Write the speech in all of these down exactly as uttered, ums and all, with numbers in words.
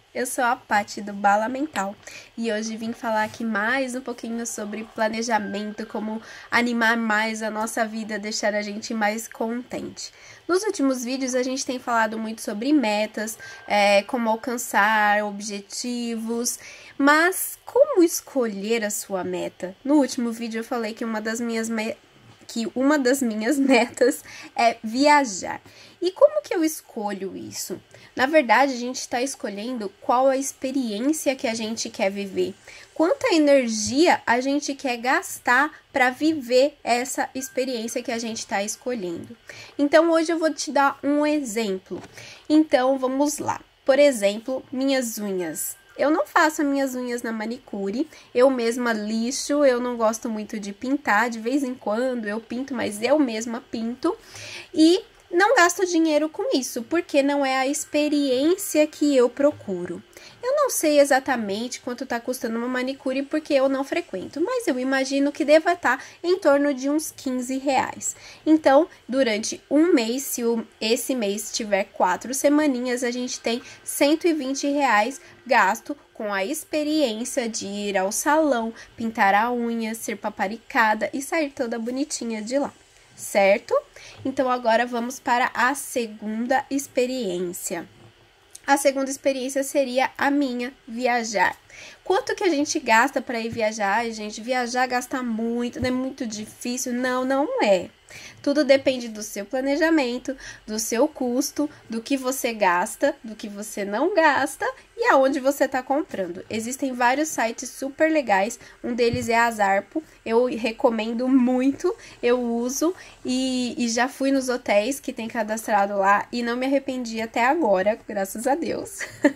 Eu sou a Paty do Bala Mental e hoje vim falar aqui mais um pouquinho sobre planejamento, como animar mais a nossa vida, deixar a gente mais contente. Nos últimos vídeos a gente tem falado muito sobre metas, é, como alcançar objetivos, mas como escolher a sua meta? No último vídeo eu falei que uma das minhas metas que uma das minhas metas é viajar. E como que eu escolho isso? Na verdade, a gente está escolhendo qual a experiência que a gente quer viver. Quanta energia a gente quer gastar para viver essa experiência que a gente está escolhendo. Então, hoje eu vou te dar um exemplo. Então, vamos lá. Por exemplo, minhas unhas. Eu não faço minhas unhas na manicure, eu mesma lixo, eu não gosto muito de pintar, de vez em quando eu pinto, mas eu mesma pinto e não gasto dinheiro com isso, porque não é a experiência que eu procuro. Eu não sei exatamente quanto tá custando uma manicure porque eu não frequento, mas eu imagino que deva estar em torno de uns quinze reais. Então, durante um mês, se esse mês tiver quatro semaninhas, a gente tem cento e vinte reais gasto com a experiência de ir ao salão, pintar a unha, ser paparicada e sair toda bonitinha de lá, certo? Então, agora vamos para a segunda experiência. A segunda experiência seria a minha, viajar. Quanto que a gente gasta para ir viajar? Ai, gente, viajar gasta muito, não é muito difícil? Não, não é. Tudo depende do seu planejamento, do seu custo, do que você gasta, do que você não gasta e aonde você está comprando. Existem vários sites super legais, um deles é a Zarpo, eu recomendo muito, eu uso e, e já fui nos hotéis que tem cadastrado lá e não me arrependi até agora, graças a Deus.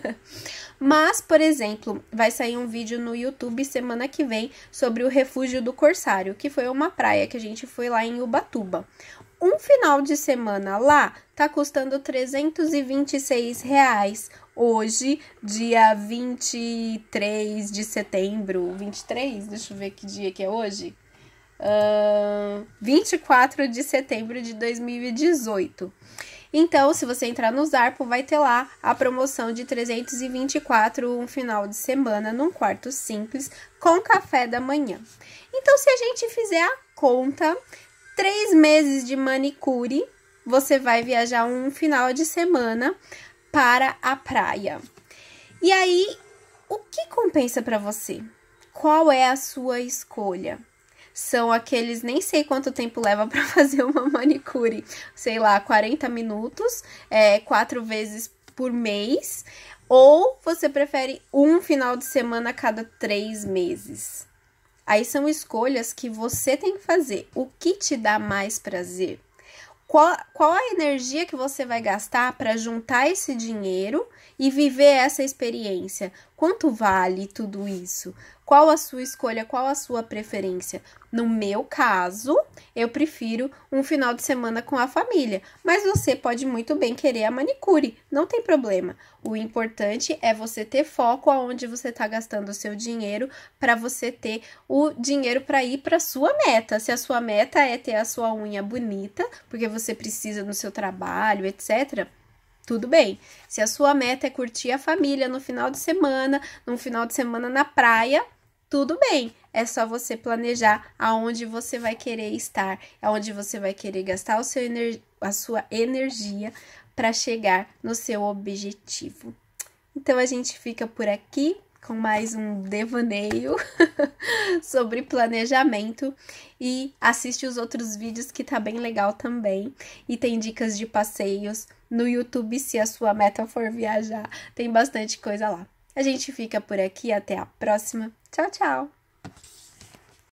Mas, por exemplo, vai sair um vídeo no YouTube semana que vem sobre o Refúgio do Corsário, que foi uma praia que a gente foi lá em Ubatuba. Um final de semana lá tá custando trezentos e vinte e seis reais. Hoje, dia vinte e três de setembro, vinte e três, deixa eu ver que dia que é hoje. Uh, vinte e quatro de setembro de dois mil e dezoito. Então, se você entrar no Zarpo, vai ter lá a promoção de trezentos e vinte e quatro um final de semana num quarto simples com café da manhã. Então, se a gente fizer a conta, três meses de manicure, você vai viajar um final de semana para a praia. E aí, o que compensa para você? Qual é a sua escolha? São aqueles, nem sei quanto tempo leva para fazer uma manicure, sei lá, quarenta minutos, é, quatro vezes por mês, ou você prefere um final de semana a cada três meses? Aí são escolhas que você tem que fazer. O que te dá mais prazer? Qual, qual a energia que você vai gastar para juntar esse dinheiro e viver essa experiência? Quanto vale tudo isso? Qual a sua escolha? Qual a sua preferência? No meu caso, eu prefiro um final de semana com a família, mas você pode muito bem querer a manicure, não tem problema. O importante é você ter foco aonde você está gastando o seu dinheiro para você ter o dinheiro para ir para sua meta. Se a sua meta é ter a sua unha bonita, porque você precisa no seu trabalho, etcétera, tudo bem. Se a sua meta é curtir a família no final de semana, num final de semana na praia, tudo bem. É só você planejar aonde você vai querer estar, aonde você vai querer gastar o seu ener- a sua energia para chegar no seu objetivo. Então, a gente fica por aqui com mais um devaneio sobre planejamento e assiste os outros vídeos que tá bem legal também. E tem dicas de passeios no YouTube, se a sua meta for viajar, tem bastante coisa lá. A gente fica por aqui, até a próxima. Tchau, tchau!